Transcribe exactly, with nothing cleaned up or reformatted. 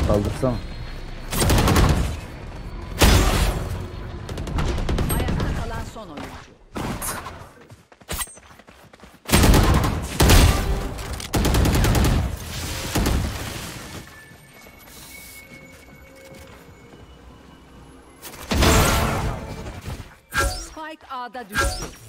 Kaldırsana. Ayakta kalan son oyuncu. Spike A'da düştü.